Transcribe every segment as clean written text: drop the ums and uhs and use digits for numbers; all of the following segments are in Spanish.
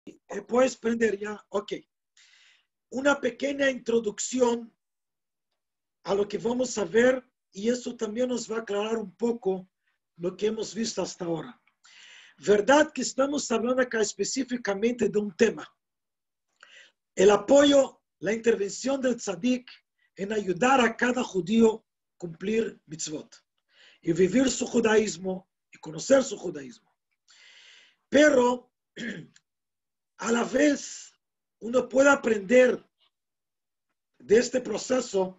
puedes prender ya. Ok. Una pequeña introducción a lo que vamos a ver y eso también nos va a aclarar un poco lo que hemos visto hasta ahora. Verdad que estamos hablando acá específicamente de un tema. El apoyo, la intervención del tzadik en ayudar a cada judío a cumplir mitzvot y vivir su judaísmo y conocer su judaísmo. Pero a la vez uno puede aprender de este proceso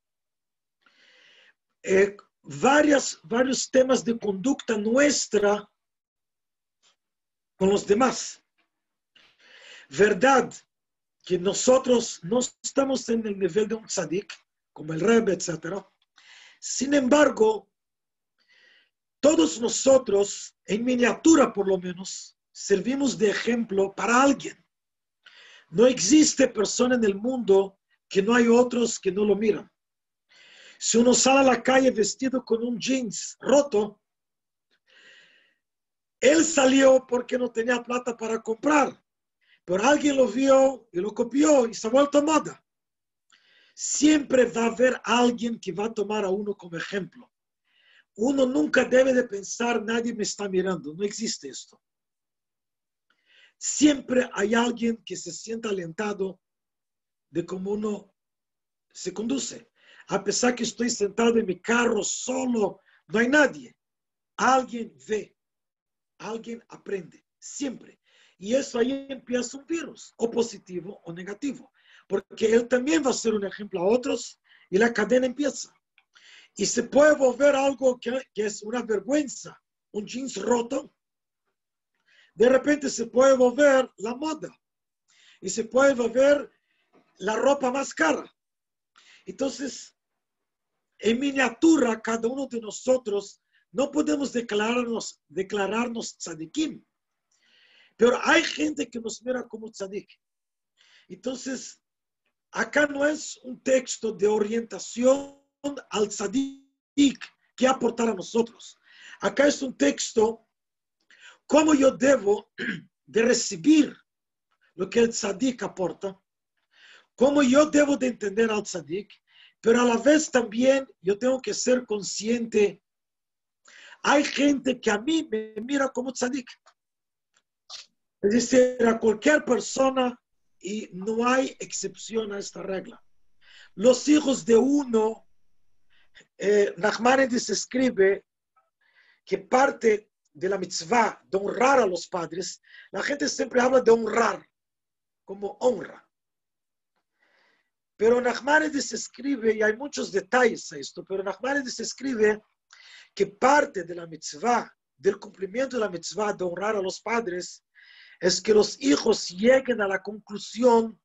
varios temas de conducta nuestra con los demás. Verdad que nosotros no estamos en el nivel de un tzadik, como el Rebbe, etc. Sin embargo, todos nosotros, en miniatura por lo menos, servimos de ejemplo para alguien. No existe persona en el mundo que no hay otros que no lo miran. Si uno sale a la calle vestido con un jeans roto, él salió porque no tenía plata para comprar, pero alguien lo vio y lo copió y se ha vuelto moda. Siempre va a haber alguien que va a tomar a uno como ejemplo. Uno nunca debe de pensar, nadie me está mirando, no existe esto. Siempre hay alguien que se sienta alentado de cómo uno se conduce. A pesar que estoy sentado en mi carro solo, no hay nadie. Alguien ve, alguien aprende, siempre. Y eso ahí empieza un virus, o positivo o negativo, porque él también va a ser un ejemplo a otros y la cadena empieza. Y se puede volver algo que es una vergüenza, un jeans roto, de repente se puede volver la moda y se puede volver la ropa más cara. Entonces, en miniatura, cada uno de nosotros no podemos declararnos tzadikim, pero hay gente que nos mira como tzadik. Entonces, acá no es un texto de orientación al tzadik que aportar a nosotros. Acá es un texto cómo yo debo de recibir lo que el tzadik aporta, cómo yo debo de entender al tzadik, pero a la vez también yo tengo que ser consciente. Hay gente que a mí me mira como tzadik. Es decir, a cualquier persona, y no hay excepción a esta regla. Los hijos de uno, Nachmanides escribe que parte de la mitzvah de honrar a los padres, la gente siempre habla de honrar como honra. Pero Nachmanides escribe, y hay muchos detalles a esto, pero Nachmanides escribe que parte de la mitzvah, del cumplimiento de la mitzvah de honrar a los padres, es que los hijos lleguen a la conclusión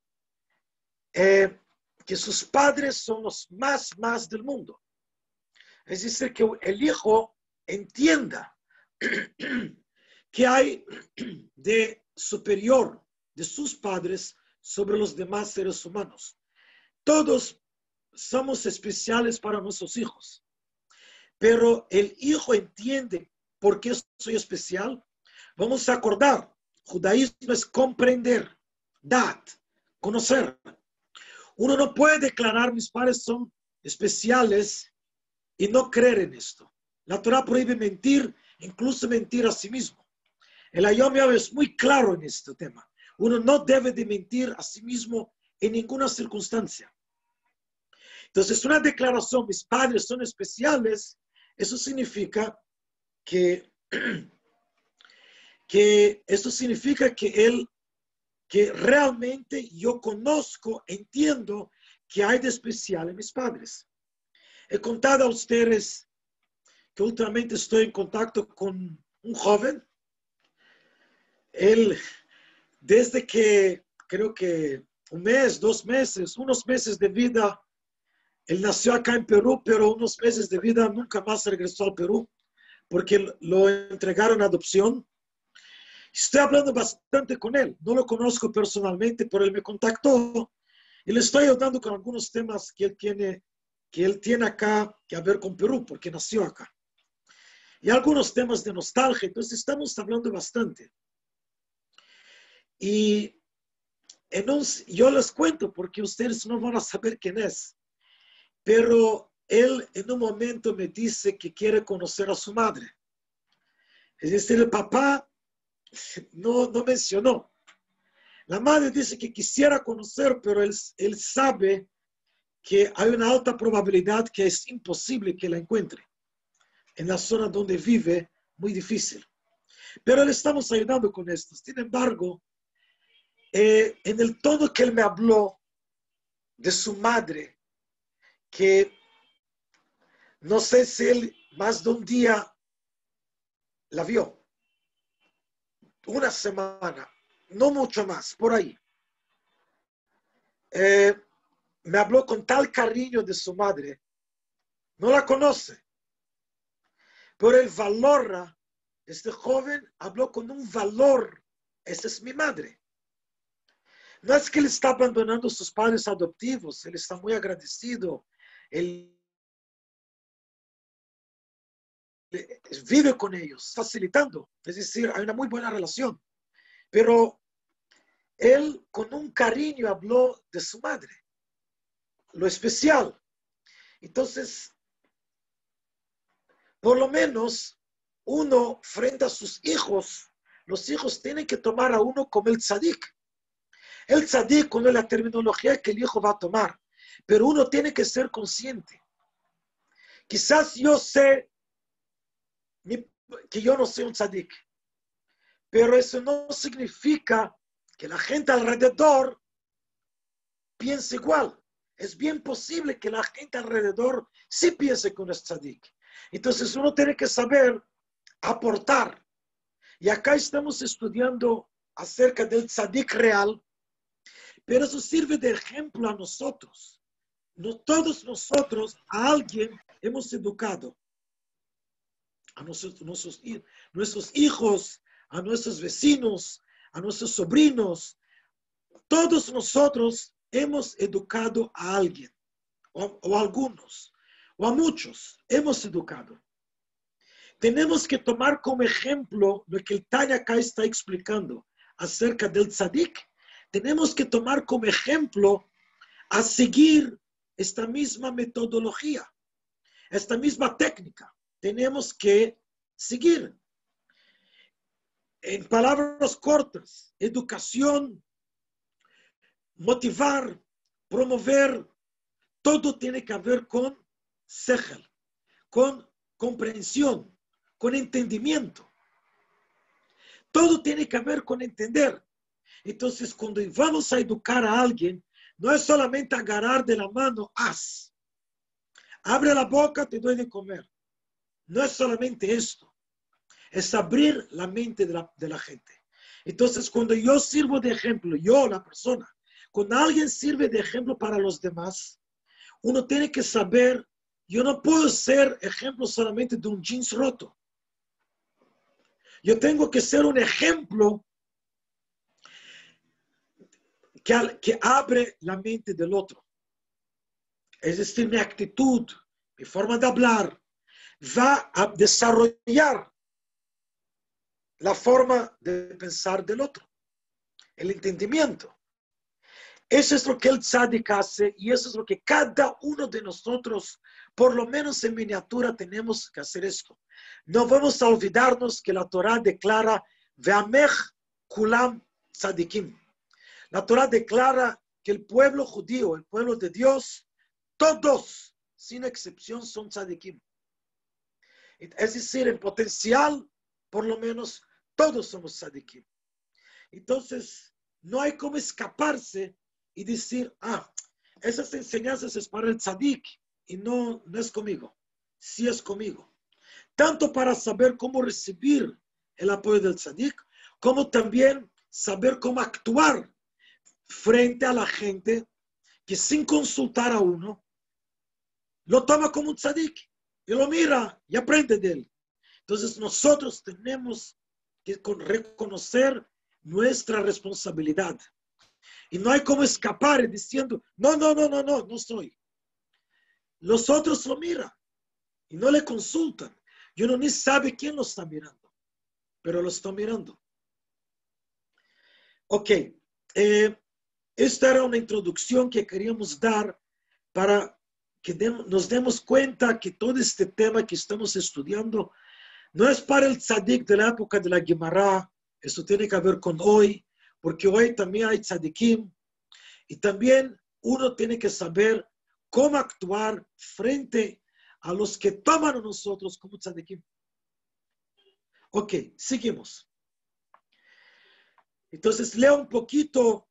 que sus padres son los más del mundo. Es decir, que el hijo entienda que hay de superior de sus padres sobre los demás seres humanos. Todos somos especiales para nuestros hijos, pero el hijo entiende por qué soy especial. Vamos a acordar, judaísmo es comprender, dat, conocer. Uno no puede declarar mis padres son especiales y no creer en esto. La Torah prohíbe mentir, incluso mentir a sí mismo. El Hayom Yom es muy claro en este tema. Uno no debe de mentir a sí mismo en ninguna circunstancia. Entonces, una declaración, mis padres son especiales, eso significa que que realmente yo conozco, entiendo que hay de especial en mis padres. He contado a ustedes que últimamente estoy en contacto con un joven. Él, desde que creo que un mes, 2 meses, unos meses de vida, él nació acá en Perú, pero unos meses de vida nunca más regresó al Perú porque lo entregaron a adopción. Estoy hablando bastante con él. No lo conozco personalmente, pero él me contactó y le estoy ayudando con algunos temas que él tiene acá que ver con Perú, porque nació acá. Y algunos temas de nostalgia. Entonces estamos hablando bastante. Y yo les cuento porque ustedes no van a saber quién es. Pero él en un momento me dice que quiere conocer a su madre. Es decir, el papá no mencionó. La madre dice que quisiera conocer, pero él sabe que hay una alta probabilidad que es imposible que la encuentre. En la zona donde vive, muy difícil. Pero le estamos ayudando con esto. Sin embargo, en el tono que él me habló de su madre, que no sé si él más de un día la vio, una semana, no mucho más, por ahí. Me habló con tal cariño de su madre, no la conoce, pero él valora, este joven habló con un valor, esa es mi madre. No es que él está abandonando a sus padres adoptivos, él está muy agradecido, él vive con ellos, facilitando, es decir, hay una muy buena relación, pero él con un cariño habló de su madre, lo especial. Entonces, por lo menos uno frente a sus hijos, los hijos tienen que tomar a uno como el tzadik. El tzadik no es la terminología que el hijo va a tomar, pero uno tiene que ser consciente. Quizás yo sé que yo no soy un tzadik, pero eso no significa que la gente alrededor piense igual. Es bien posible que la gente alrededor sí piense que uno es tzadik. Entonces uno tiene que saber aportar. Y acá estamos estudiando acerca del tzadik real, pero eso sirve de ejemplo a nosotros. Todos nosotros a alguien hemos educado, a nuestros hijos, a nuestros vecinos, a nuestros sobrinos. Todos nosotros hemos educado a alguien, o a algunos, o a muchos hemos educado. Tenemos que tomar como ejemplo lo que el Tanya acá está explicando acerca del tzadik. Tenemos que tomar como ejemplo a seguir esta misma metodología, esta misma técnica. Tenemos que seguir. En palabras cortas, educación, motivar, promover, todo tiene que ver con sechel, con comprensión, con entendimiento. Todo tiene que ver con entender. Entonces, cuando vamos a educar a alguien, no es solamente agarrar de la mano, haz. Abre la boca, te doy de comer. No es solamente esto. Es abrir la mente de la gente. Entonces, cuando yo sirvo de ejemplo, yo, la persona, cuando alguien sirve de ejemplo para los demás, uno tiene que saber, yo no puedo ser ejemplo solamente de un jeans roto. Yo tengo que ser un ejemplo que abre la mente del otro. Es decir, mi actitud, mi forma de hablar, va a desarrollar la forma de pensar del otro, el entendimiento. Eso es lo que el tzadik hace y eso es lo que cada uno de nosotros, por lo menos en miniatura, tenemos que hacer esto. No vamos a olvidarnos que la Torah declara Ve'amech kulam tzadikim. La Torah declara que el pueblo judío, el pueblo de Dios, todos, sin excepción, son tzadikim. Es decir, en potencial, por lo menos, todos somos tzadikim. Entonces, no hay como escaparse y decir, esas enseñanzas es para el tzadik y no es conmigo. Sí es conmigo. Tanto para saber cómo recibir el apoyo del tzadik, como también saber cómo actuar frente a la gente que sin consultar a uno, lo toma como un tzadik y lo mira y aprende de él. Entonces nosotros tenemos que reconocer nuestra responsabilidad. Y no hay como escapar diciendo, no soy. Los otros lo miran y no le consultan. Y uno ni sabe quién lo está mirando, pero lo está mirando. Ok. Esta era una introducción que queríamos dar para que nos demos cuenta que todo este tema que estamos estudiando no es para el tzadik de la época de la Gemara. Eso tiene que ver con hoy, porque hoy también hay tzadikim. Y también uno tiene que saber cómo actuar frente a los que toman a nosotros como tzadikim. Ok, seguimos. Entonces, leo un poquito.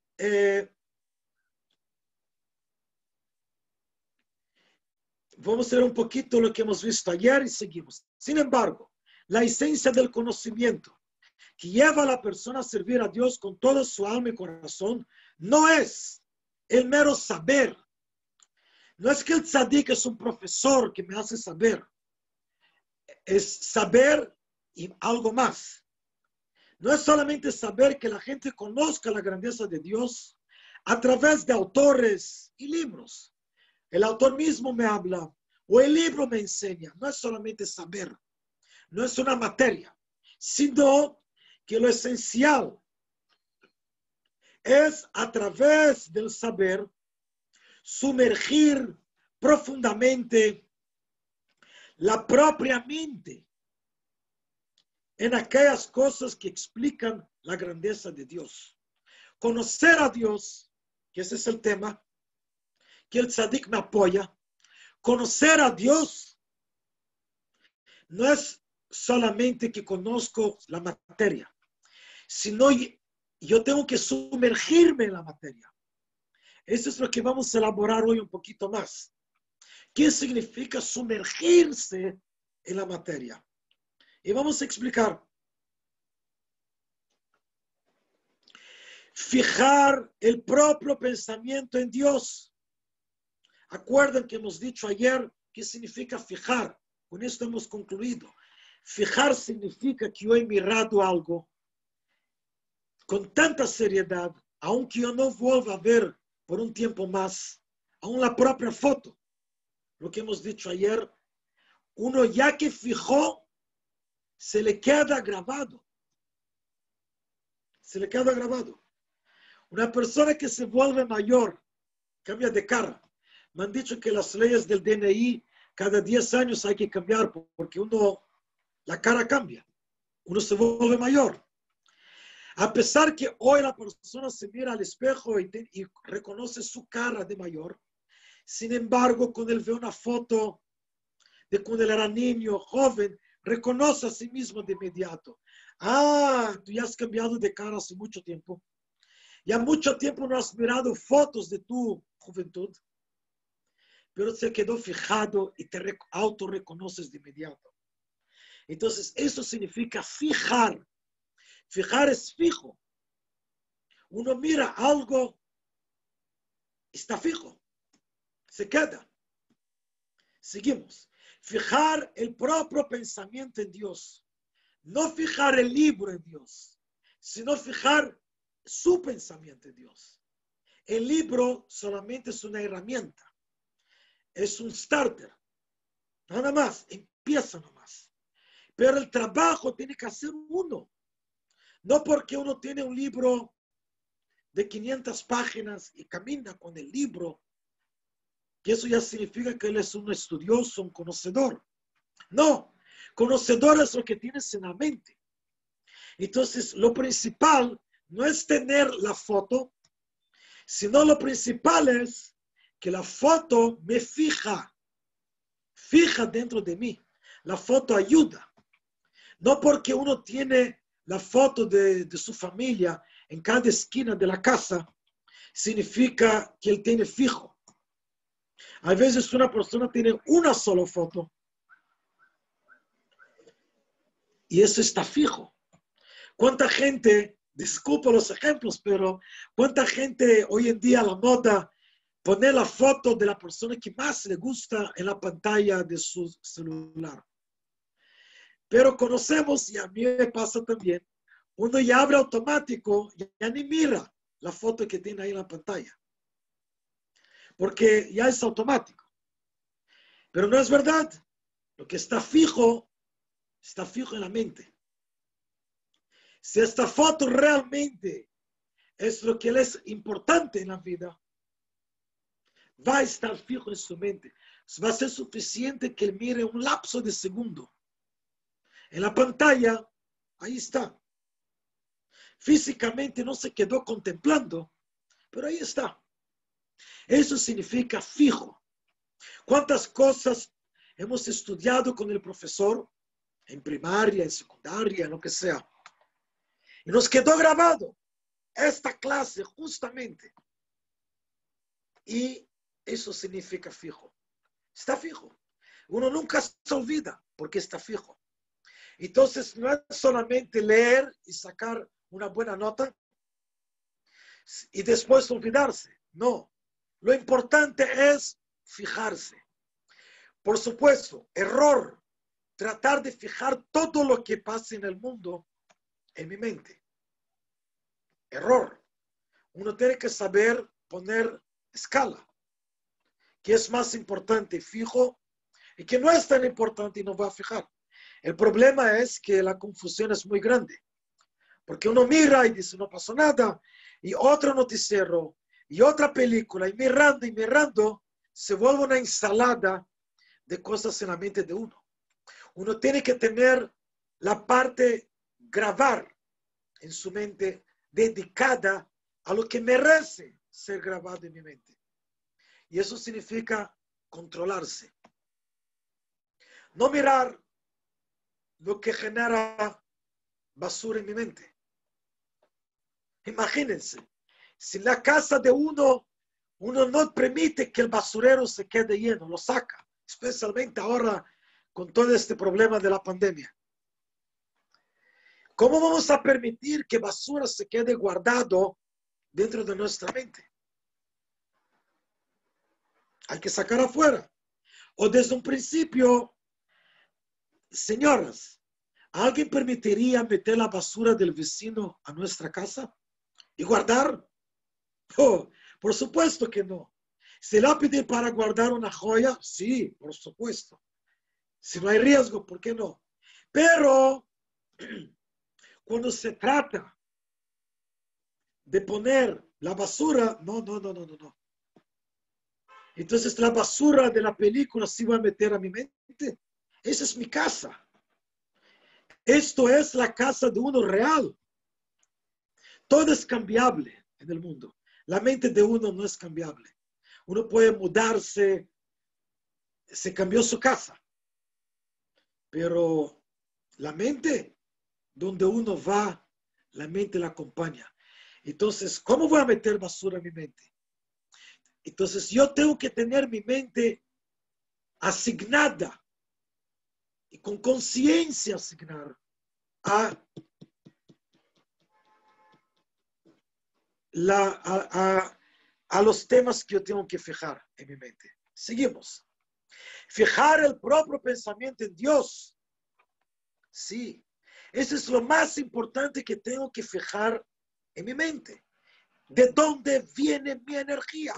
Vamos a ver un poquito lo que hemos visto ayer y seguimos. Sin embargo, la esencia del conocimiento que lleva a la persona a servir a Dios con toda su alma y corazón no es el mero saber. No es que el tzadik es un profesor que me hace saber. Es saber y algo más. No es solamente saber que la gente conozca la grandeza de Dios a través de autores y libros. El autor mismo me habla o el libro me enseña. No es solamente saber, no es una materia, sino que lo esencial es a través del saber sumergir profundamente la propia mente en aquellas cosas que explican la grandeza de Dios. Conocer a Dios, que ese es el tema, que el tzadik me apoya. Conocer a Dios no es solamente que conozco la materia, sino yo tengo que sumergirme en la materia. Eso es lo que vamos a elaborar hoy un poquito más. ¿Qué significa sumergirse en la materia? Y vamos a explicar. Fijar el propio pensamiento en Dios. Acuerden que hemos dicho ayer qué significa fijar. Con esto hemos concluido. Fijar significa que yo he mirado algo con tanta seriedad, aunque yo no vuelva a ver por un tiempo más, aún la propia foto. Lo que hemos dicho ayer, uno ya que fijó, se le queda grabado. Se le queda grabado. Una persona que se vuelve mayor, cambia de cara. Me han dicho que las leyes del DNI, cada 10 años hay que cambiar porque la cara cambia. Uno se vuelve mayor. A pesar que hoy la persona se mira al espejo y reconoce su cara de mayor, sin embargo, cuando él ve una foto de cuando él era niño, joven, reconoce a sí mismo de inmediato. Ah, tú ya has cambiado de cara hace mucho tiempo. Ya mucho tiempo no has mirado fotos de tu juventud, pero se quedó fijado y te autorreconoces de inmediato. Entonces, eso significa fijar. Fijar es fijo. Uno mira algo, está fijo, se queda. Seguimos. Fijar el propio pensamiento en Dios. No fijar el libro en Dios, sino fijar su pensamiento en Dios. El libro solamente es una herramienta. Es un starter. Nada más, empieza nomás. Pero el trabajo tiene que hacer uno. No porque uno tiene un libro de 500 páginas y camina con el libro, que eso ya significa que él es un estudioso, un conocedor. No, conocedor es lo que tienes en la mente. Entonces, lo principal no es tener la foto, sino lo principal es que la foto me fija dentro de mí. La foto ayuda. No porque uno tiene la foto de su familia en cada esquina de la casa, significa que él tiene fijo. A veces una persona tiene una sola foto y eso está fijo. ¿Cuánta gente, disculpo los ejemplos, pero cuánta gente hoy en día a la moda pone la foto de la persona que más le gusta en la pantalla de su celular? Pero conocemos, y a mí me pasa también, uno ya abre automático, ya ni mira la foto que tiene ahí en la pantalla. Porque ya es automático. Pero no es verdad. Lo que está fijo en la mente. Si esta foto realmente es lo que le es importante en la vida, va a estar fijo en su mente. Va a ser suficiente que él mire un lapso de segundo. En la pantalla, ahí está. Físicamente no se quedó contemplando, pero ahí está. Eso significa fijo. ¿Cuántas cosas hemos estudiado con el profesor en primaria, en secundaria, en lo que sea? Y nos quedó grabado esta clase justamente. Y eso significa fijo. Está fijo. Uno nunca se olvida porque está fijo. Entonces, no es solamente leer y sacar una buena nota y después olvidarse. No. Lo importante es fijarse. Por supuesto, error. Tratar de fijar todo lo que pasa en el mundo en mi mente. Error. Uno tiene que saber poner escala. ¿Qué es más importante? Fijo. Y que no es tan importante y no va a fijar. El problema es que la confusión es muy grande. Porque uno mira y dice, no pasó nada. Y otro noticiero. Y otra película. Y mirando, se vuelve una ensalada de cosas en la mente de uno. Uno tiene que tener la parte grabar en su mente dedicada a lo que merece ser grabado en mi mente. Y eso significa controlarse. No mirar lo que genera basura en mi mente. Imagínense, si en la casa de uno no permite que el basurero se quede lleno, lo saca, especialmente ahora con todo este problema de la pandemia. ¿Cómo vamos a permitir que basura se quede guardado dentro de nuestra mente? Hay que sacar afuera. O desde un principio, señoras, ¿alguien permitiría meter la basura del vecino a nuestra casa y guardar? Oh, por supuesto que no. ¿Se la pide para guardar una joya? Sí, por supuesto. Si no hay riesgo, ¿por qué no? Pero cuando se trata de poner la basura, no. Entonces la basura de la película sí va a meter a mi mente. Esa es mi casa. Esto es la casa de uno real. Todo es cambiable en el mundo. La mente de uno no es cambiable. Uno puede mudarse, se cambió su casa, pero la mente, donde uno va, la mente la acompaña. Entonces, ¿cómo voy a meter basura en mi mente? Entonces, yo tengo que tener mi mente asignada y con conciencia asignar a los temas que yo tengo que fijar en mi mente. Seguimos. Fijar el propio pensamiento en Dios. Sí, eso es lo más importante que tengo que fijar en mi mente. ¿De dónde viene mi energía?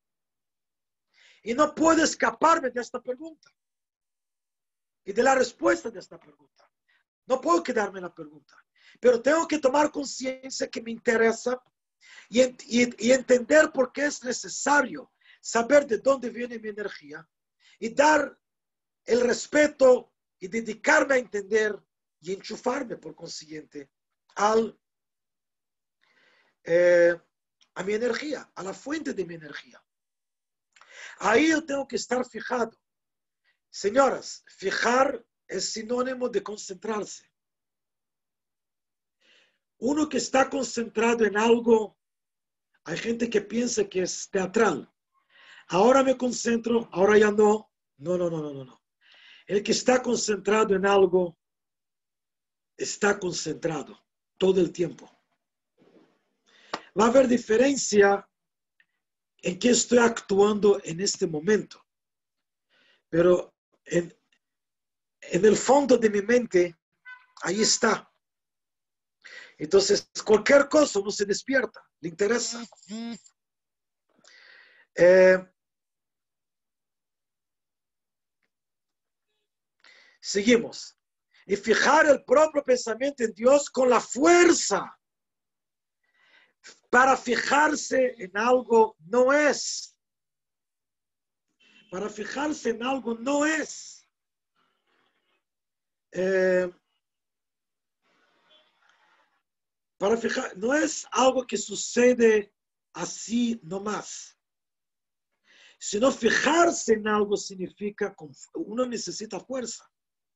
Y no puedo escaparme de esta pregunta y de la respuesta de esta pregunta. No puedo quedarme en la pregunta, pero tengo que tomar conciencia que me interesa y entender por qué es necesario saber de dónde viene mi energía y dar el respeto y dedicarme a entender y enchufarme por consiguiente a mi energía, a la fuente de mi energía. Ahí yo tengo que estar fijado. Señoras, fijar es sinónimo de concentrarse. Uno que está concentrado en algo, hay gente que piensa que es teatral. Ahora me concentro, ahora ya no. No. El que está concentrado en algo, está concentrado todo el tiempo. Va a haber diferencia en qué estoy actuando en este momento. Pero en el fondo de mi mente, ahí está. Entonces, cualquier cosa uno se despierta, le interesa. Seguimos. Y fijar el propio pensamiento en Dios con la fuerza. Para fijarse en algo no es. Para fijarse en algo no es. Para fijar, no es algo que sucede así nomás. Sino fijarse en algo significa, uno necesita fuerza.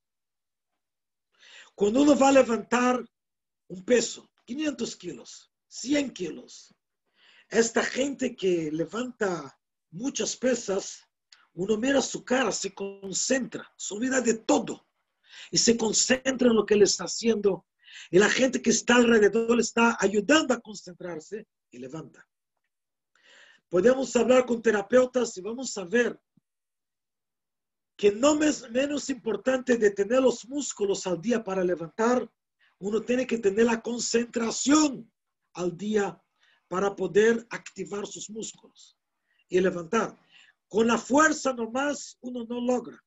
Cuando uno va a levantar un peso, 500 kilos, 100 kilos, esta gente que levanta muchas pesas, uno mira su cara, se concentra, se olvida de todo y se concentra en lo que él está haciendo. Y la gente que está alrededor le está ayudando a concentrarse y levanta. Podemos hablar con terapeutas y vamos a ver que no es menos importante de tener los músculos al día para levantar, uno tiene que tener la concentración al día para poder activar sus músculos y levantar. Con la fuerza nomás uno no logra.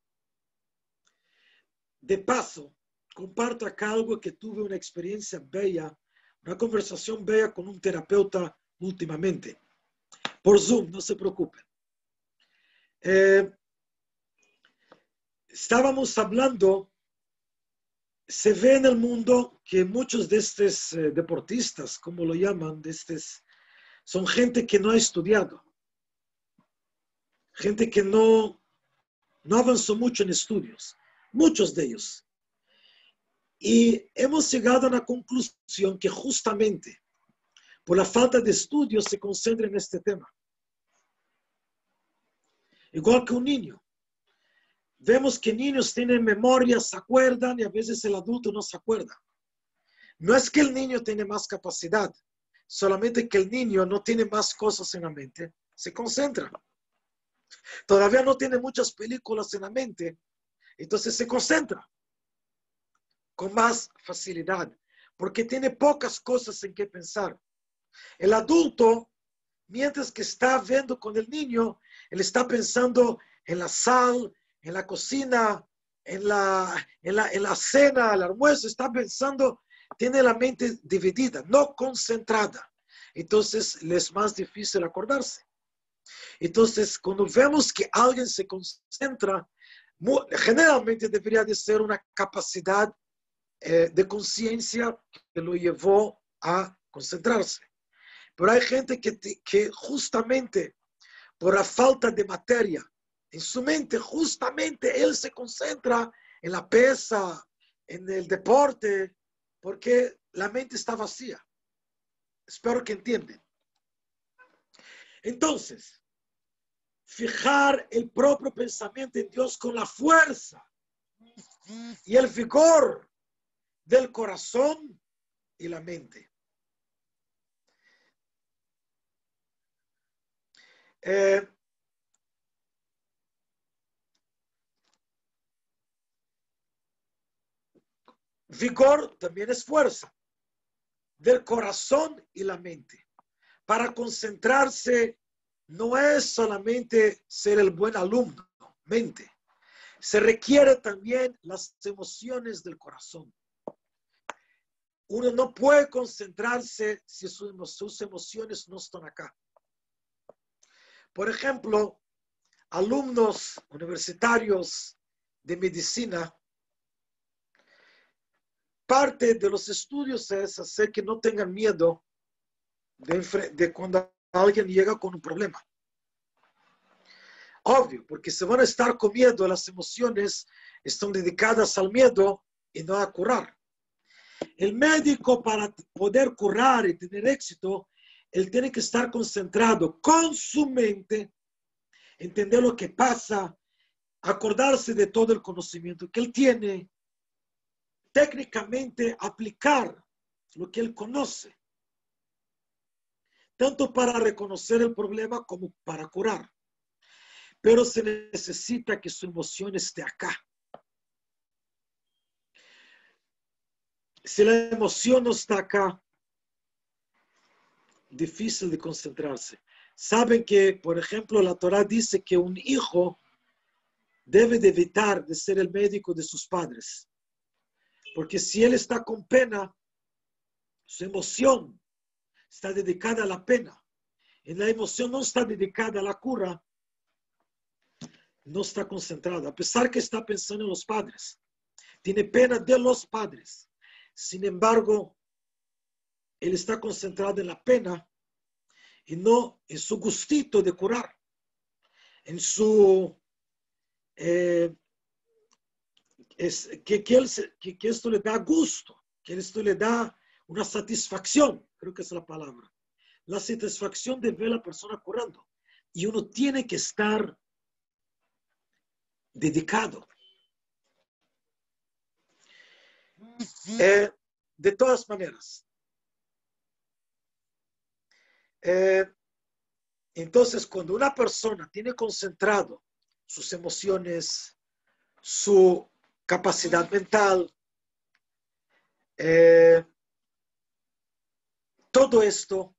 De paso, comparto acá algo que tuve una experiencia bella, una conversación bella con un terapeuta últimamente. Por Zoom, no se preocupen. Estábamos hablando, se ve en el mundo que muchos de estos deportistas, como lo llaman, son gente que no ha estudiado, gente que no avanzó mucho en estudios, muchos de ellos. Y hemos llegado a una conclusión que justamente por la falta de estudios se concentra en este tema. Igual que un niño. Vemos que niños tienen memoria, se acuerdan y a veces el adulto no se acuerda. No es que el niño tiene más capacidad, solamente que el niño no tiene más cosas en la mente, se concentra. Todavía no tiene muchas películas en la mente, entonces se concentra con más facilidad, porque tiene pocas cosas en qué pensar. El adulto, mientras que está viendo con el niño, él está pensando en la sal, en la cocina, en la cena, el almuerzo, está pensando, tiene la mente dividida, no concentrada. Entonces, le es más difícil acordarse. Entonces, cuando vemos que alguien se concentra, generalmente debería de ser una capacidad de conciencia que lo llevó a concentrarse. Pero hay gente que justamente por la falta de materia en su mente, justamente él se concentra en la pesa, en el deporte, porque la mente está vacía. Espero que entiendan. Entonces, fijar el propio pensamiento en Dios con la fuerza y el vigor del corazón y la mente. Vigor también es fuerza del corazón y la mente. Para concentrarse no es solamente ser el buen alumno, mente. Se requiere también las emociones del corazón. Uno no puede concentrarse si sus emociones no están acá. Por ejemplo, alumnos universitarios de medicina, parte de los estudios es hacer que no tengan miedo de cuando alguien llega con un problema. Obvio, porque se van a estar con miedo, las emociones están dedicadas al miedo y no a curar. El médico, para poder curar y tener éxito, él tiene que estar concentrado con su mente, entender lo que pasa, acordarse de todo el conocimiento que él tiene, técnicamente aplicar lo que él conoce, tanto para reconocer el problema como para curar. Pero se necesita que su emoción esté acá. Si la emoción no está acá, difícil de concentrarse. Saben que, por ejemplo, la Torá dice que un hijo debe de evitar de ser el médico de sus padres. Porque si él está con pena, su emoción está dedicada a la pena, y la emoción no está dedicada a la cura, no está concentrada, a pesar que está pensando en los padres. Tiene pena de los padres. Sin embargo, él está concentrado en la pena y no en su gustito de curar, en su que esto le da gusto, que esto le da una satisfacción, creo que es la palabra. La satisfacción de ver a la persona curando. Y uno tiene que estar dedicado. De todas maneras. Entonces, cuando una persona tiene concentrado sus emociones, su capacidad mental, todo esto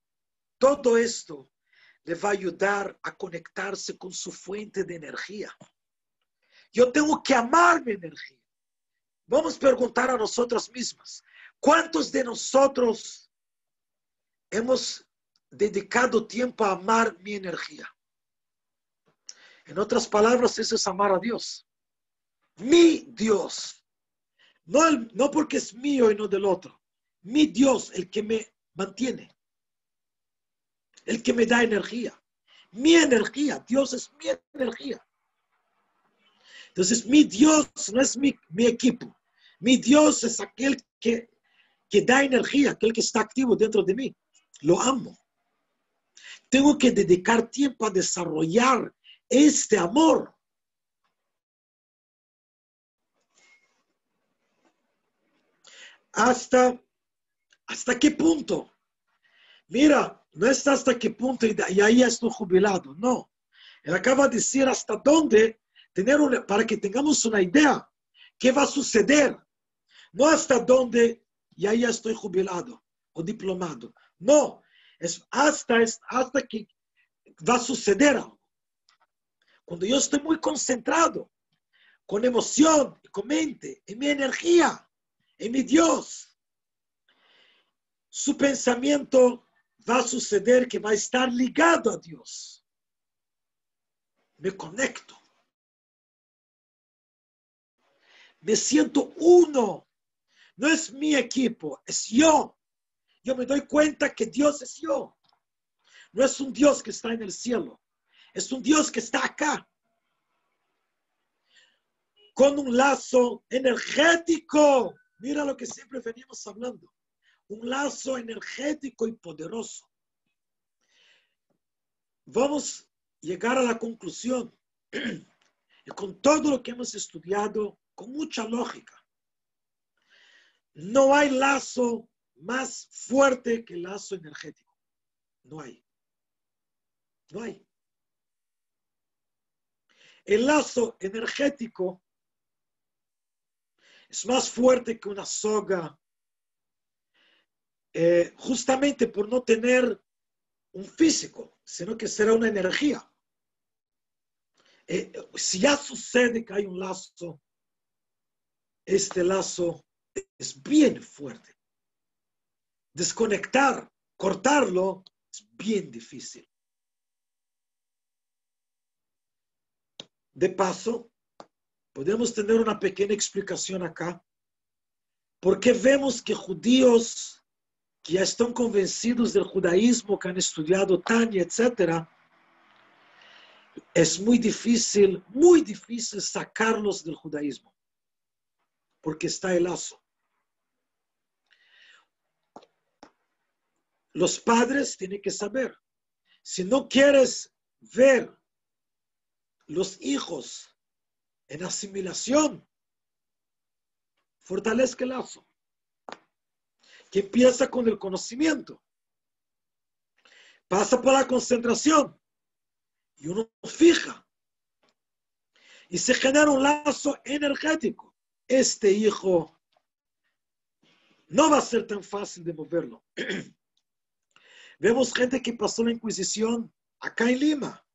le va a ayudar a conectarse con su fuente de energía. Yo tengo que amar mi energía. Vamos a preguntar a nosotras mismas, ¿cuántos de nosotros hemos dedicado tiempo a amar mi energía? En otras palabras, eso es amar a Dios. Mi Dios. No porque es mío y no del otro. Mi Dios, el que me mantiene. El que me da energía. Mi energía. Dios es mi energía. Entonces, mi Dios no es mi equipo. Mi Dios es aquel que da energía, aquel que está activo dentro de mí. Lo amo. Tengo que dedicar tiempo a desarrollar este amor. ¿Hasta qué punto? Mira, no es hasta qué punto y ahí ya estoy jubilado. No. Él acaba de decir hasta dónde para que tengamos una idea. ¿Qué va a suceder? No hasta dónde y ahí ya estoy jubilado o diplomado. No. Es hasta que va a suceder algo. Cuando yo estoy muy concentrado, con emoción, con mente, en mi energía, en mi Dios, su pensamiento va a suceder que va a estar ligado a Dios. Me conecto. Me siento uno. No es mi equipo, es yo. Yo me doy cuenta que Dios es yo. No es un Dios que está en el cielo. Es un Dios que está acá. Con un lazo energético. Mira lo que siempre venimos hablando. Un lazo energético y poderoso. Vamos a llegar a la conclusión. Y con todo lo que hemos estudiado, con mucha lógica, no hay lazo más fuerte que el lazo energético. No hay. No hay. El lazo energético es más fuerte que una soga, justamente por no tener un físico, sino que será una energía. Si ya sucede que hay un lazo, este lazo es bien fuerte. Desconectar, cortarlo, es bien difícil. De paso, podemos tener una pequeña explicación acá. Porque vemos que judíos que ya están convencidos del judaísmo, que han estudiado Tanya, etc., es muy difícil sacarlos del judaísmo. Porque está el lazo. Los padres tienen que saber. Si no quieres ver los hijos en asimilación, fortalezca el lazo. Que empieza con el conocimiento. Pasa por la concentración. Y uno fija. Y se genera un lazo energético. Este hijo no va a ser tan fácil de moverlo. Vemos gente que pasó la Inquisición acá en Lima.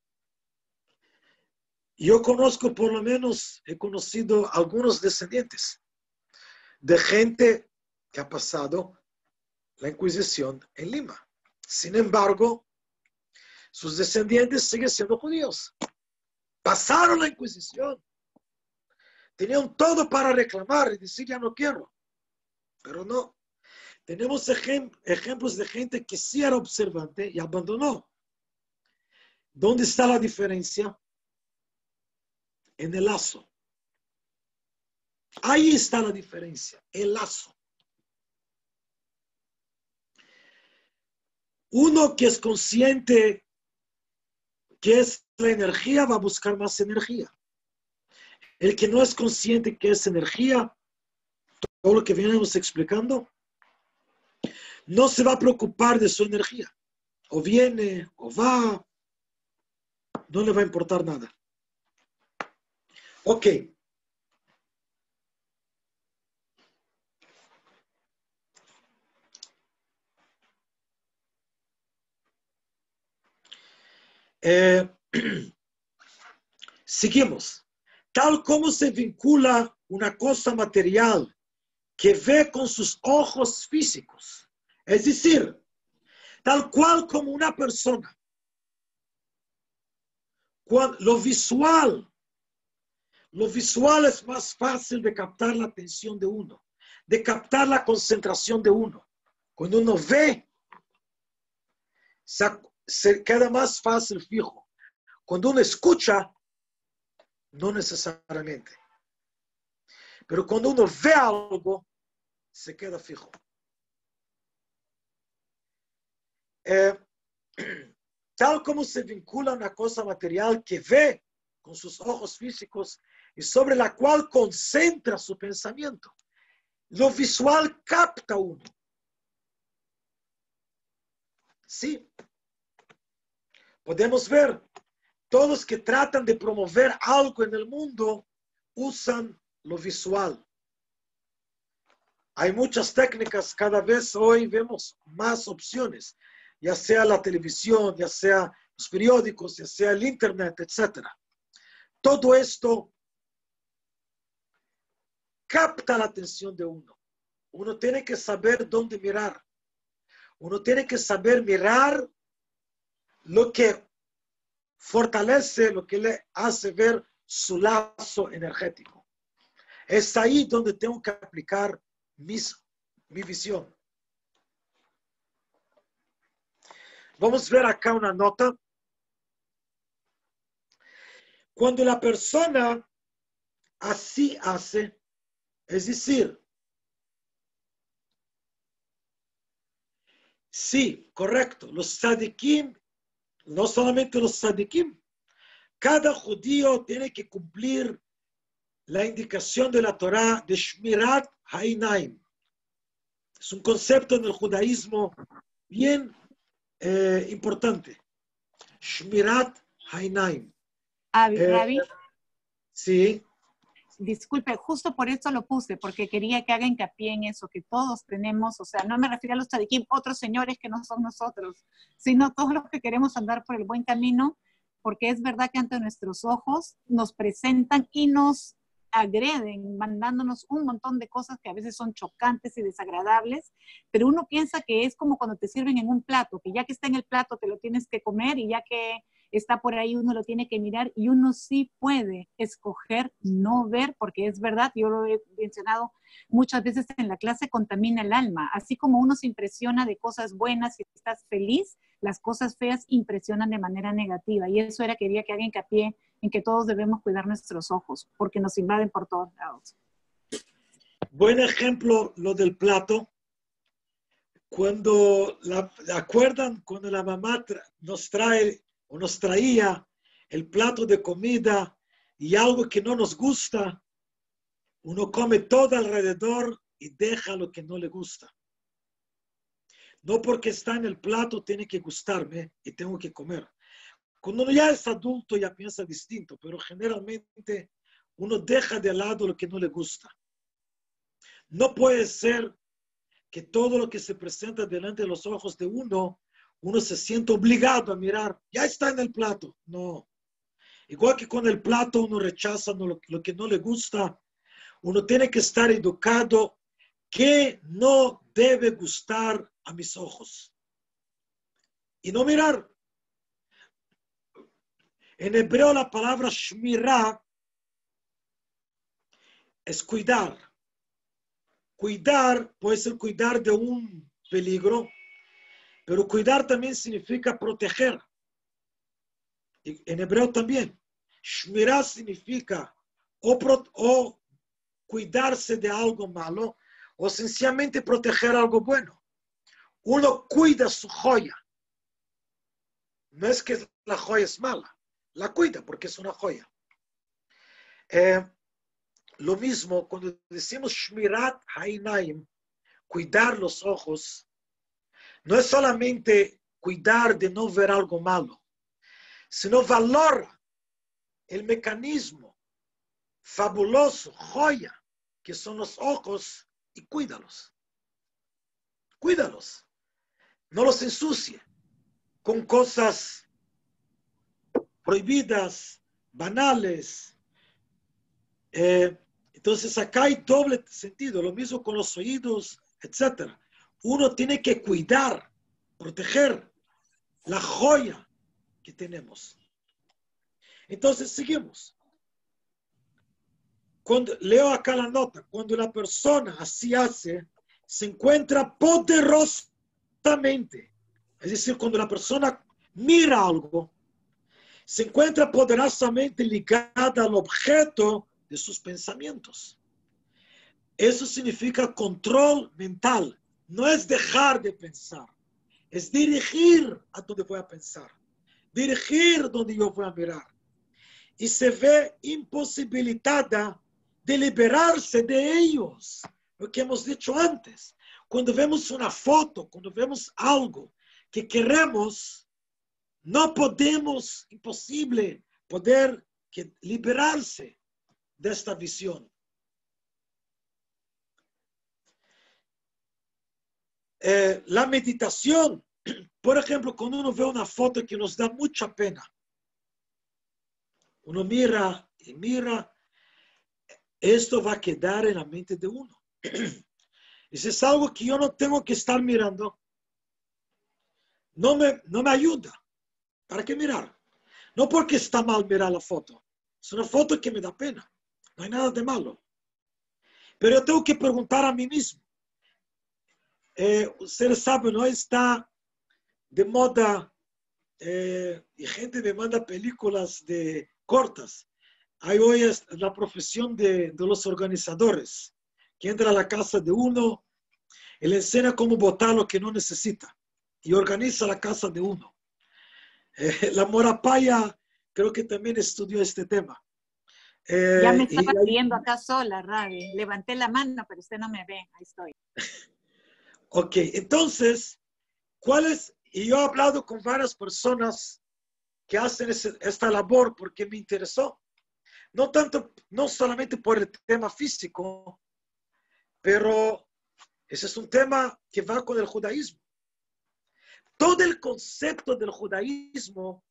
Yo conozco, por lo menos, he conocido algunos descendientes de gente que ha pasado la Inquisición en Lima. Sin embargo, sus descendientes siguen siendo judíos. Pasaron la Inquisición. Tenían todo para reclamar y decir ya no quiero. Pero no. Tenemos ejemplos de gente que sí era observante y abandonó. ¿Dónde está la diferencia? En el lazo. Ahí está la diferencia, el lazo. Uno que es consciente que es la energía va a buscar más energía. El que no es consciente que es energía, todo lo que venimos explicando, no se va a preocupar de su energía. O viene, o va, no le va a importar nada. Ok. Seguimos. Tal como se vincula una cosa material que ve con sus ojos físicos, es decir, tal cual como una persona, lo visual es más fácil de captar la atención de uno, de captar la concentración de uno. Cuando uno ve, se queda más fácil fijo. Cuando uno escucha, no necesariamente. Pero cuando uno ve algo, se queda fijo. Tal como se vincula una cosa material que ve con sus ojos físicos y sobre la cual concentra su pensamiento. Lo visual capta uno. Sí. Podemos ver, todos que tratan de promover algo en el mundo usan lo visual. Hay muchas técnicas, cada vez hoy vemos más opciones, ya sea la televisión, ya sea los periódicos, ya sea el internet, etc. Todo esto capta la atención de uno. Uno tiene que saber dónde mirar. Uno tiene que saber mirar lo que fortalece, lo que le hace ver su lazo energético. Es ahí donde tengo que aplicar mi visión. Vamos a ver acá una nota. Cuando la persona así hace, es decir, sí, correcto, los tzadikim, no solamente los tzadikim, cada judío tiene que cumplir la indicación de la Torá de Shmirat Hainaim. Es un concepto en el judaísmo bien importante. Shmirat Hainaim. Rabbi, sí. Disculpe, justo por eso lo puse, porque quería que haga hincapié en eso, que todos tenemos, o sea, no me refiero a los tzadikim, otros señores que no son nosotros, sino todos los que queremos andar por el buen camino, porque es verdad que ante nuestros ojos nos presentan y nos agreden, mandándonos un montón de cosas que a veces son chocantes y desagradables, pero uno piensa que es como cuando te sirven en un plato, que ya que está en el plato te lo tienes que comer y ya que está por ahí uno lo tiene que mirar y uno sí puede escoger no ver, porque es verdad, yo lo he mencionado muchas veces en la clase, contamina el alma. Así como uno se impresiona de cosas buenas y estás feliz, las cosas feas impresionan de manera negativa. Y eso quería que haga hincapié en que todos debemos cuidar nuestros ojos, porque nos invaden por todos lados. Buen ejemplo lo del plato. Cuando ¿acuerdan cuando la mamá nos trae o nos traía el plato de comida y algo que no nos gusta, uno come todo alrededor y deja lo que no le gusta? No porque está en el plato tiene que gustarme y tengo que comer. Cuando uno ya es adulto ya piensa distinto, pero generalmente uno deja de lado lo que no le gusta. No puede ser que todo lo que se presenta delante de los ojos de uno se siente obligado a mirar. Ya está en el plato. No. Igual que con el plato uno rechaza lo que no le gusta, uno tiene que estar educado que no debe gustar a mis ojos. y no mirar. En hebreo la palabra shmirá es cuidar. Cuidar puede ser cuidar de un peligro, pero cuidar también significa proteger. Y en hebreo también. Shmirá significa o cuidarse de algo malo o sencillamente proteger algo bueno. Uno cuida su joya. No es que la joya es mala, la cuida porque es una joya. Lo mismo cuando decimos Shmirat Hainaim, cuidar los ojos, no es solamente cuidar de no ver algo malo, sino valora el mecanismo fabuloso, joya, que son los ojos y cuídalos. Cuídalos. No los ensucie con cosas prohibidas, banales. Entonces acá hay doble sentido, lo mismo con los oídos, etc. Uno tiene que cuidar, proteger la joya que tenemos. Entonces seguimos. Cuando leo acá la nota, cuando la persona así hace, se encuentra poderosamente, es decir, cuando la persona mira algo, se encuentra poderosamente ligada al objeto de sus pensamientos. Eso significa control mental. No es dejar de pensar, es dirigir a donde voy a pensar, dirigir donde yo voy a mirar. Y se ve imposibilitada de liberarse de ellos. Lo que hemos dicho antes. Cuando vemos una foto, cuando vemos algo que queremos, no podemos, imposible, poder liberarse de esta visión. La meditación, por ejemplo, cuando uno ve una foto que nos da mucha pena, uno mira y mira, esto va a quedar en la mente de uno. Y si es algo que yo no tengo que estar mirando, no me ayuda. ¿Para qué mirar? No porque está mal mirar la foto. Es una foto que me da pena. No hay nada de malo. Pero yo tengo que preguntar a mí mismo. Ustedes saben, ¿no? Está de moda y gente me manda películas de cortas. Ahí hoy es la profesión de los organizadores, que entra a la casa de uno y le enseña cómo botar lo que no necesita y organiza la casa de uno. La Morapaya creo que también estudió este tema. Ya me estaba viendo acá sola, Ravi. Levanté la mano, pero usted no me ve. Ahí estoy. Ok, entonces, y yo he hablado con varias personas que hacen esta labor porque me interesó. No solamente por el tema físico, pero ese es un tema que va con el judaísmo. Todo el concepto del judaísmo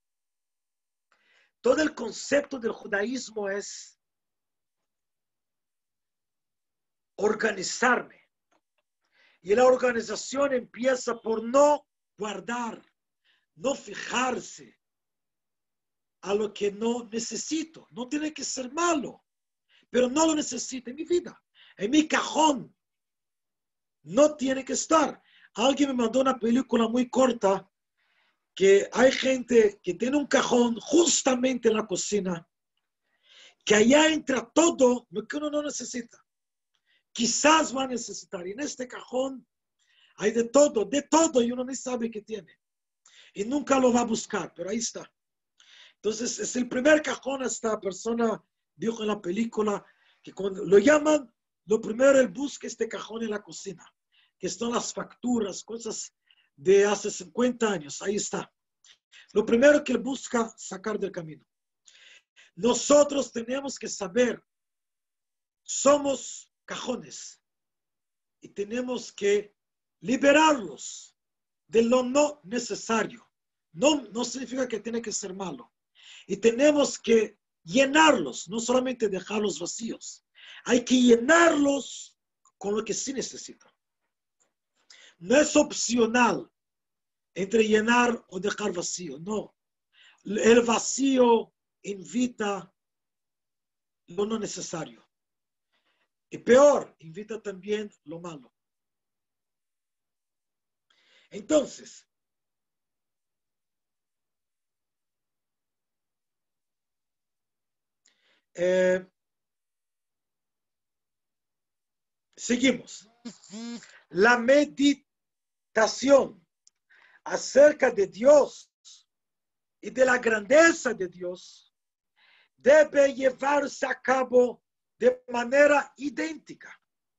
es organizarme. Y la organización empieza por no guardar, no fijarse a lo que no necesito. No tiene que ser malo, pero no lo necesito en mi vida. En mi cajón no tiene que estar. Alguien me mandó una película muy corta que hay gente que tiene un cajón justamente en la cocina, que allá entra todo lo que uno no necesita. Quizás va a necesitar. Y en este cajón hay de todo, y uno ni sabe qué tiene. Y nunca lo va a buscar, pero ahí está. Entonces, es el primer cajón. Esta persona dijo en la película que cuando lo llaman, lo primero él busca este cajón en la cocina, que están las facturas, cosas de hace 50 años. Ahí está. Lo primero que él busca sacar del camino. Nosotros tenemos que saber, somos cajones y tenemos que liberarlos de lo no necesario. No significa que tiene que ser malo. Y tenemos que llenarlos, no solamente dejarlos vacíos. Hay que llenarlos con lo que sí necesitan. No es opcional. entre llenar o dejar vacío. No. El vacío invita lo no necesario. Y peor, invita también lo malo. Entonces, seguimos. La meditación acerca de Dios y de la grandeza de Dios debe llevarse a cabo de manera idéntica,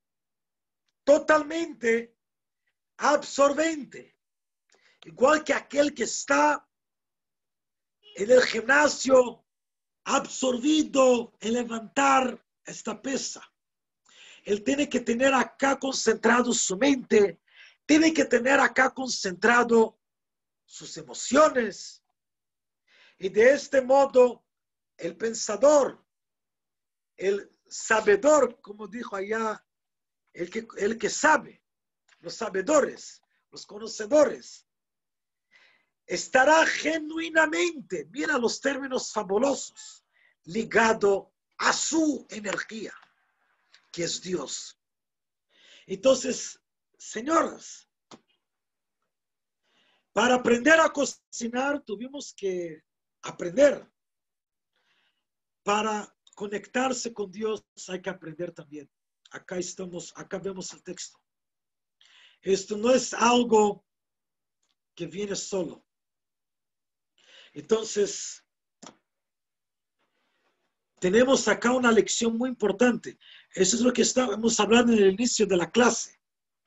totalmente absorbente, igual que aquel que está en el gimnasio absorbido en levantar esta pesa. Él tiene que tener acá concentrado su mente, tiene que tener acá concentrado sus emociones. Y de este modo, el pensador, el sabedor, como dijo allá, el que sabe, los sabedores, los conocedores, estará genuinamente, mira los términos fabulosos, ligado a su energía, que es Dios. Entonces, señoras, para aprender a cocinar tuvimos que aprender. Para conectarse con Dios hay que aprender también. Acá vemos el texto. Esto no es algo que viene solo. Entonces, tenemos acá una lección muy importante. Eso es lo que estábamos hablando en el inicio de la clase.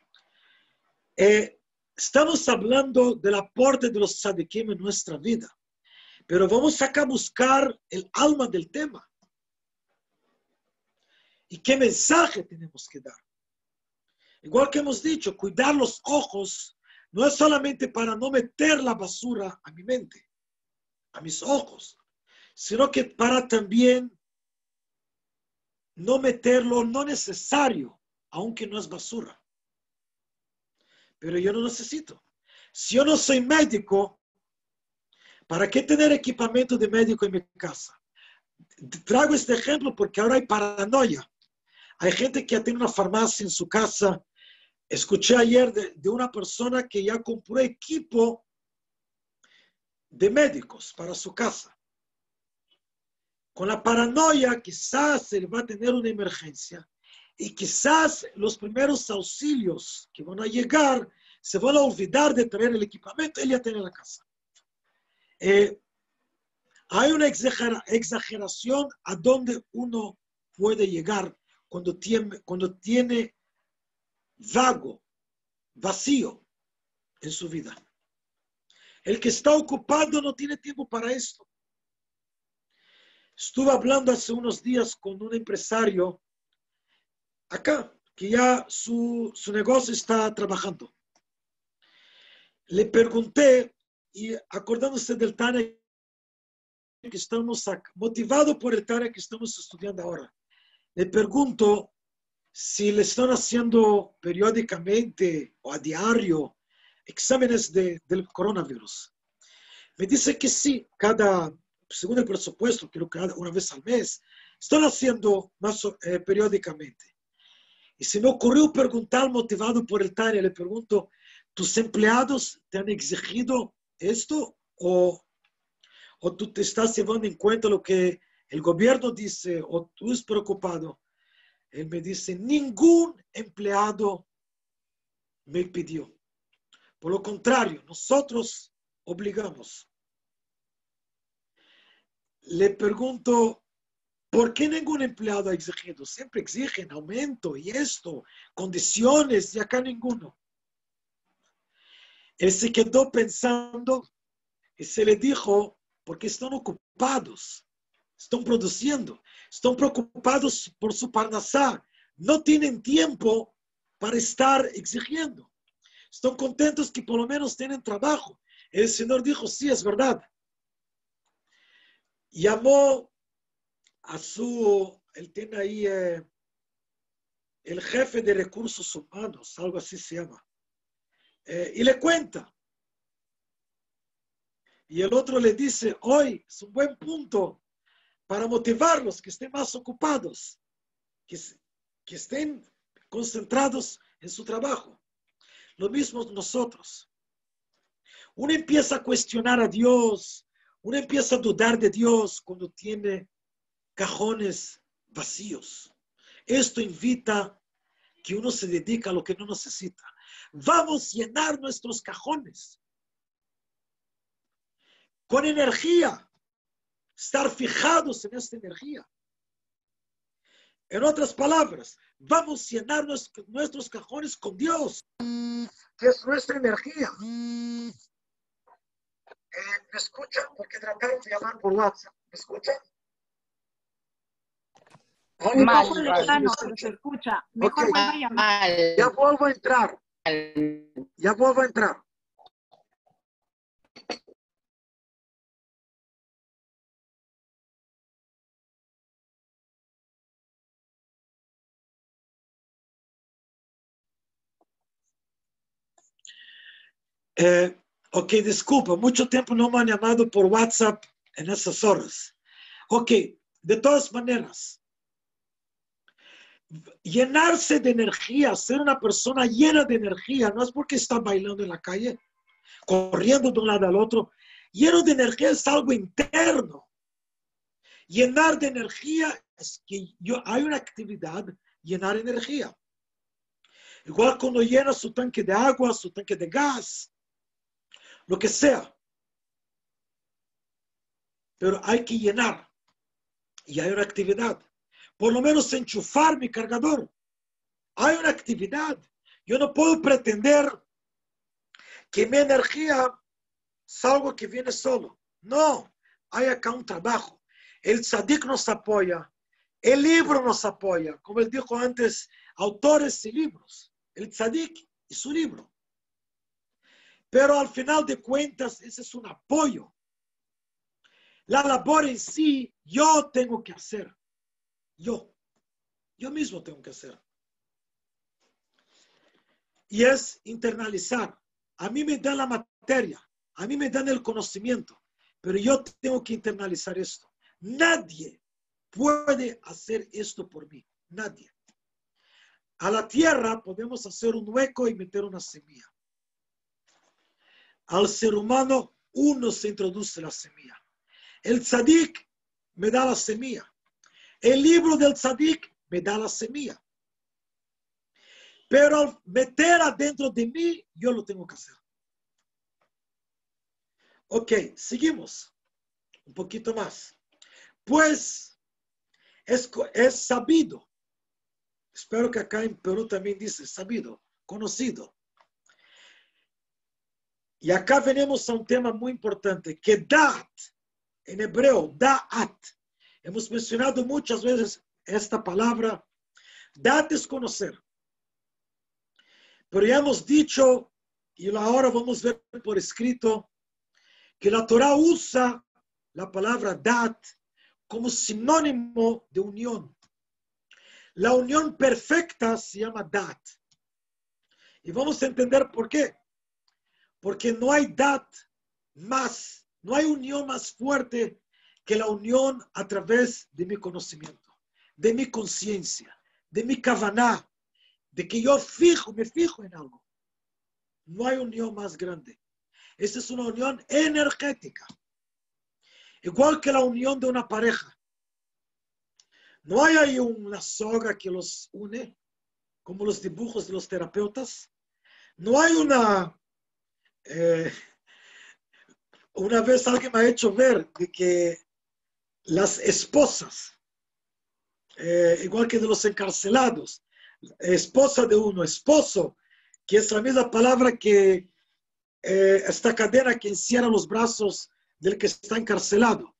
Estamos hablando del aporte de los tzadikim en nuestra vida. Pero vamos acá a buscar el alma del tema. ¿Y qué mensaje tenemos que dar? Igual que hemos dicho, cuidar los ojos no es solamente para no meter la basura a mi mente, a mis ojos, sino que para también no meter lo no necesario, aunque no es basura. Pero yo no necesito. Si yo no soy médico, ¿para qué tener equipamiento de médico en mi casa? Traigo este ejemplo porque ahora hay paranoia. Hay gente que ya tiene una farmacia en su casa. Escuché ayer de una persona que ya compró equipo de médicos para su casa. Con la paranoia, quizás él va a tener una emergencia y quizás los primeros auxilios que van a llegar se van a olvidar de traer el equipamiento, él ya tiene en la casa. Hay una exageración a donde uno puede llegar cuando tiene vago, vacío en su vida. El que está ocupado no tiene tiempo para esto. Estuve hablando hace unos días con un empresario acá, que ya su negocio está trabajando. Le pregunté, y acordándose del Tania que estamos motivado por el Tania que estamos estudiando ahora, le pregunto si le están haciendo periódicamente o a diario exámenes del coronavirus. Me dice que sí, según el presupuesto, creo que una vez al mes, están haciendo más periódicamente. Y se me ocurrió preguntar, motivado por el Tania, le pregunto, ¿tus empleados te han exigido esto o tú te estás llevando en cuenta lo que el gobierno dice o tú estás preocupado? Él me dice, ningún empleado me pidió. Por lo contrario, nosotros obligamos. Le pregunto, ¿por qué ningún empleado ha exigido? Siempre exigen aumento y esto, condiciones, y acá ninguno. Él se quedó pensando y se le dijo, porque están ocupados, están produciendo, están preocupados por su parnasá, no tienen tiempo para estar exigiendo. Están contentos que por lo menos tienen trabajo. El Señor dijo, sí, es verdad. Llamó a él tiene ahí el jefe de recursos humanos, algo así se llama, y le cuenta Y el otro le dice, hoy es un buen punto para motivarlos, que estén más ocupados, que estén concentrados en su trabajo. Lo mismo nosotros. Uno empieza a cuestionar a Dios, uno empieza a dudar de Dios cuando tiene cajones vacíos. Esto invita que uno se dedique a lo que no necesita. Vamos a llenar nuestros cajones con energía, estar fijados en esta energía. En otras palabras, vamos a llenar nuestros cajones con Dios, que es nuestra energía. ¿Me escuchan? Porque trataron de llamar por WhatsApp. ¿Me escuchan? Mal, lejano, pero se escucha. Mejor vuelva a llamar. Ya vuelvo a entrar. Ya vuelvo a entrar. Ok, disculpa, mucho tiempo no me han llamado por WhatsApp en esas horas. Ok, de todas maneras, llenarse de energía, ser una persona llena de energía, no es porque está bailando en la calle, corriendo de un lado al otro. Lleno de energía es algo interno. Llenar de energía es que hay una actividad, llenar energía. Igual cuando llena su tanque de agua, su tanque de gas, lo que sea. Pero hay que llenar. Y hay una actividad. Por lo menos enchufar mi cargador. Hay una actividad. Yo no puedo pretender que mi energía es algo que viene solo. No, hay acá un trabajo. El tzadik nos apoya. El libro nos apoya. Como él dijo antes, autores y libros. El tzadik y su libro. Pero al final de cuentas, ese es un apoyo. La labor en sí, yo tengo que hacer. Yo mismo tengo que hacer. Y es internalizar. A mí me dan la materia, a mí me dan el conocimiento, pero yo tengo que internalizar esto. Nadie puede hacer esto por mí, nadie. A la tierra podemos hacer un hueco y meter una semilla. Al ser humano, uno se introduce la semilla. El tzadik me da la semilla. El libro del tzadik me da la semilla. Pero al meter adentro de mí, yo lo tengo que hacer. Ok, seguimos. Un poquito más. Pues es sabido. Espero que acá en Perú también dice sabido, conocido. Y acá venimos a un tema muy importante, que dat, en hebreo, da'at. Hemos mencionado muchas veces esta palabra. Dat es conocer. Pero ya hemos dicho, y ahora vamos a ver por escrito, que la Torah usa la palabra dat como sinónimo de unión. La unión perfecta se llama dat. Y vamos a entender por qué. Porque no hay dat más, no hay unión más fuerte que la unión a través de mi conocimiento, de mi conciencia, de mi kavaná, de que yo me fijo en algo. No hay unión más grande. Esta es una unión energética. Igual que la unión de una pareja. No hay ahí una soga que los une, como los dibujos de los terapeutas. No hay una vez alguien me ha hecho ver de que las esposas, igual que de los encarcelados, esposa de uno, esposo, que es la misma palabra que esta cadena que encierra los brazos del que está encarcelado.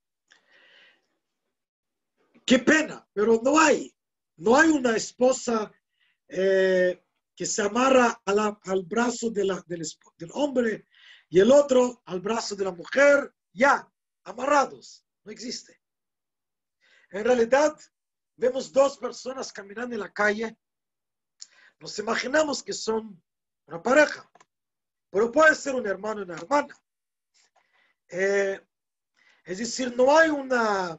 Qué pena, pero no hay una esposa que se amarra al brazo del hombre y el otro al brazo de la mujer, ya, amarrados. No existe. En realidad, vemos dos personas caminando en la calle. Nos imaginamos que son una pareja, pero puede ser un hermano y una hermana. Es decir, no hay una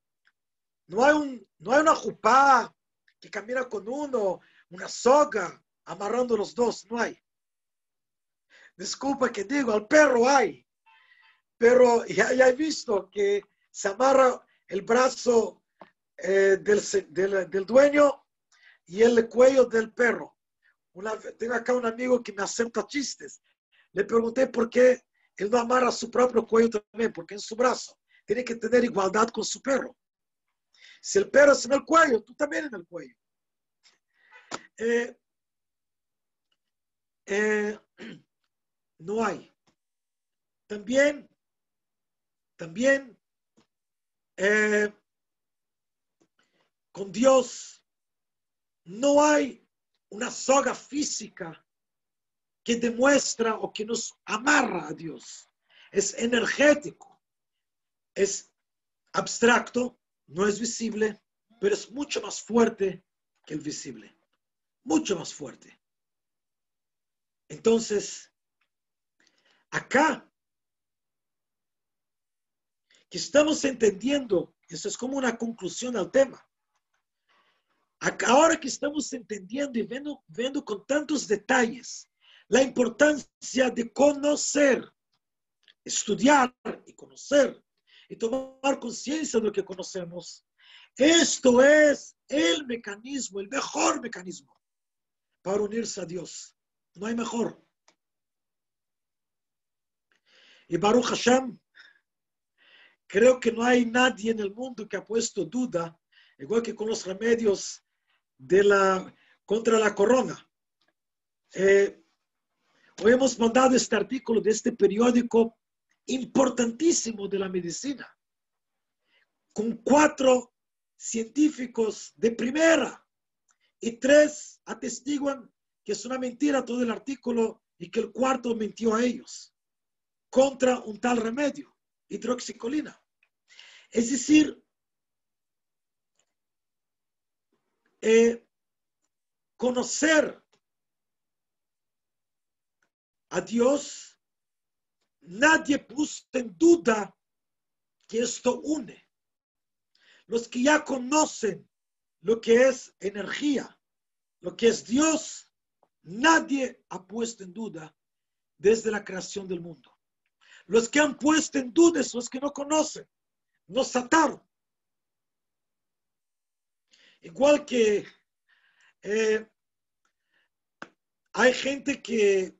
jupá que camina con uno, una soga amarrando los dos, no hay. Disculpa que digo, al perro hay, pero ya he visto que se amarra el brazo del dueño y el cuello del perro. Tengo acá un amigo que me acepta chistes. Le pregunté por qué él no amarra su propio cuello también, porque en su brazo tiene que tener igualdad con su perro. Si el perro es en el cuello, tú también en el cuello. No hay. También, con Dios no hay una soga física que demuestra o que nos amarra a Dios. Es energético, es abstracto, no es visible, pero es mucho más fuerte que el visible. Mucho más fuerte. Entonces, acá, que estamos entendiendo, eso es como una conclusión al tema. Acá, ahora que estamos entendiendo y viendo con tantos detalles la importancia de conocer, estudiar y conocer y tomar conciencia de lo que conocemos, esto es el mecanismo, el mejor mecanismo para unirse a Dios. No hay mejor. Y Baruch Hashem, creo que no hay nadie en el mundo que ha puesto duda, igual que con los remedios contra la corona. Hoy hemos mandado este artículo de este periódico importantísimo de la medicina, con 4 científicos de primera y 3 atestiguan que es una mentira todo el artículo y que el 4º mintió a ellos contra un tal remedio, hidroxicolina. Es decir, conocer a Dios, nadie puso en duda que esto une. Los que ya conocen lo que es energía, lo que es Dios, nadie ha puesto en duda desde la creación del mundo. Los que han puesto en duda son los que no conocen, nos ataron. Igual que hay gente que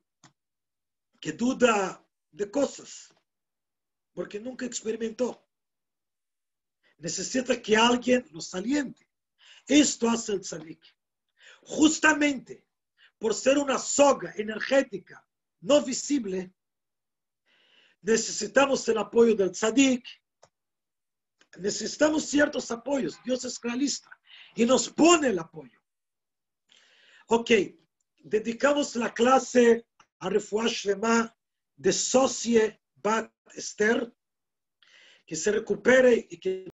duda de cosas porque nunca experimentó. Necesita que alguien los aliente. Esto hace el tzadik. Justamente por ser una soga energética no visible, necesitamos el apoyo del tzadik. Necesitamos ciertos apoyos. Dios es realista y nos pone el apoyo. Ok, dedicamos la clase a Refuah Shlema de Socie Bat Esther, que se recupere y que